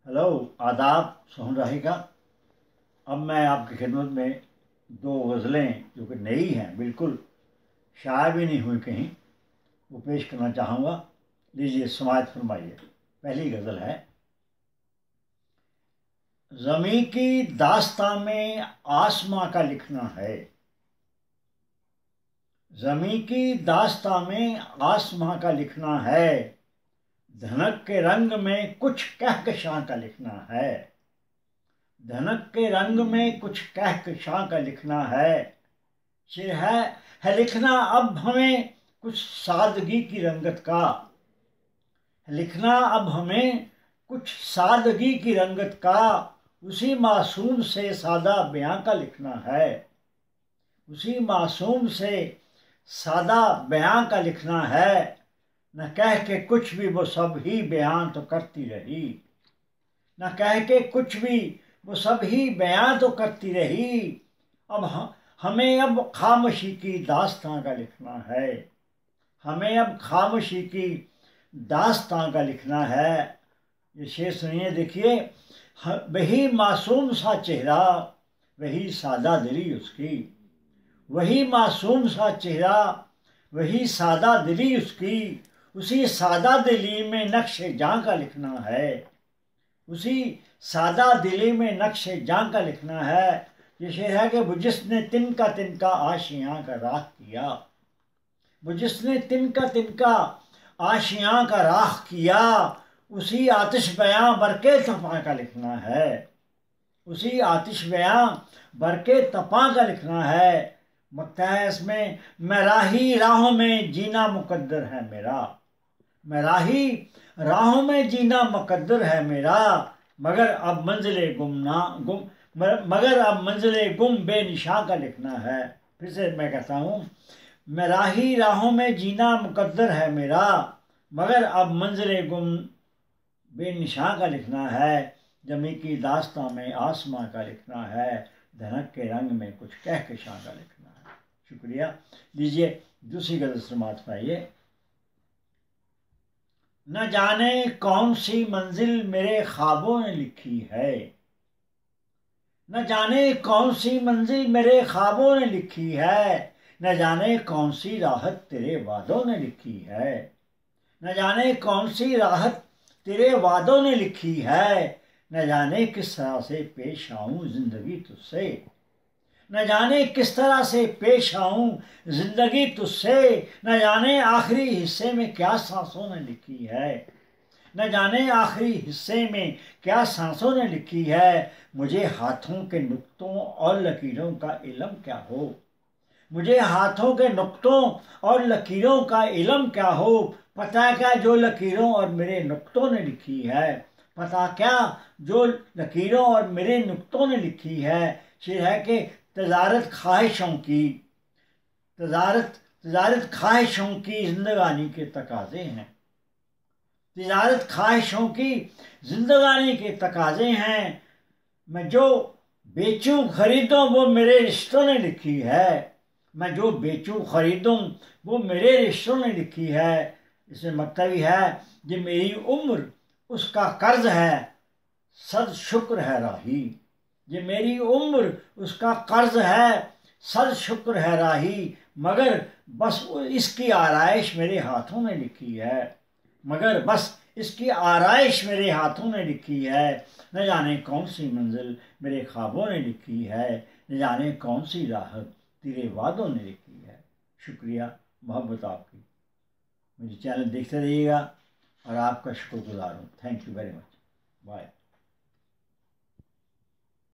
Hello, आदाब। सुन रहेगा। अब मैं आपकी खिदमत में दो गज़लें जो कि नई हैं, बिल्कुल शाया भी नहीं हुई कहीं, वो पेश करना चाहूँगा। लीजिए, समाअत फरमाइए। पहली गज़ल है। ज़मीं की दास्तां में आसमां का लिखना है, ज़मीं की दास्तां में आसमां का लिखना है, धनक के रंग में कुछ कहकशां का लिखना है, धनक के रंग में कुछ कहकशां का लिखना है। शेर है लिखना अब हमें कुछ सादगी की रंगत का, लिखना अब हमें कुछ सादगी की रंगत का, उसी मासूम से सादा बयां का लिखना है, उसी मासूम से सादा बयां का लिखना है। न कह के कुछ भी वो सब ही बयान तो करती रही, न कह के कुछ भी वो सब ही बयान तो करती रही। अब हमें अब खामोशी की दास्तां का लिखना है, हमें अब खामोशी की दास्तां का लिखना है। ये शेर सुनिए, देखिए। वही मासूम सा चेहरा, वही सादा दिली उसकी, वही मासूम सा चेहरा, वही सादा दिली उसकी, उसी सादा दिली में नक्शे जां का लिखना है, उसी सादा दिली में नक्शे जां का लिखना है। ये शेर है कि वो जिसने तिनका तिनका आशियां का राह किया, वो जिसने तिनका तिनका आशियां का राह किया, उसी आतिश बयां बरके तपा का लिखना है, उसी आतिश बयां बरके तपा का लिखना है। मकता है इसमें, मैं राही राहों में जीना मुकद्दर है मेरा, मैं राही राहों में जीना मुकद्दर है मेरा, मगर अब मंजिले मगर अब मंजिले गुम बेनिशां का लिखना है। फिर से मैं कहता हूँ, मैं राही राहों में जीना मुकद्दर है मेरा, मगर अब मंजिले गुम बेनिशां का लिखना है। ज़मीं की दास्तां में आसमां का लिखना है, धनक के रंग में कुछ कहकशां का लिखना है। शुक्रिया। लीजिए, दूसरी गज़ल समाअत फरमाइए। न जाने कौन सी मंजिल मेरे ख्वाबों ने लिखी है, न जाने कौन सी मंजिल मेरे ख्वाबों ने लिखी है, न जाने कौन सी राहत तेरे वादों ने लिखी है, न जाने कौन सी राहत तेरे वादों ने लिखी है, न जाने किस तरह से पेश आऊं जिंदगी तुझसे, न जाने किस तरह से पेश आऊं जिंदगी तुझसे, न जाने आखिरी हिस्से में क्या सांसों ने लिखी है, न जाने आखिरी हिस्से में क्या सांसों ने लिखी है। मुझे हाथों के नुक्तों और लकीरों का इल्म क्या हो, मुझे हाथों के नुक्तों और लकीरों का इल्म क्या हो, पता क्या जो लकीरों और मेरे नुक्तों ने लिखी है, पता क्या जो लकीरों और मेरे नुक्तों ने लिखी है। शेर है कि तजारत ख्वाहिशों की, तजारत ख्वाहिशों की जिंदगानी के तकाजे हैं, तजारत ख्वाहिशों की जिंदगानी के तकाजे हैं। मैं जो बेचूं खरीदूं वो मेरे रिश्तों ने लिखी है, मैं जो बेचूं खरीदूं वो मेरे रिश्तों ने लिखी है। इसमें मतलब ही है, ये मेरी उम्र उसका कर्ज है, सद शुक्र है राही, ये मेरी उम्र उसका कर्ज है, सद शुक्र है राही, मगर बस इसकी आरइश मेरे हाथों ने लिखी है, मगर बस इसकी आरइश मेरे हाथों ने लिखी है। न जाने कौन सी मंजिल मेरे ख्वाबों ने लिखी है, न जाने कौन सी राहत तेरे वादों ने लिखी है। शुक्रिया, मोहब्बत आपकी। मेरे चैनल देखते रहिएगा और आपका शुक्रगुजार हूँ। Thank you very much. Bye.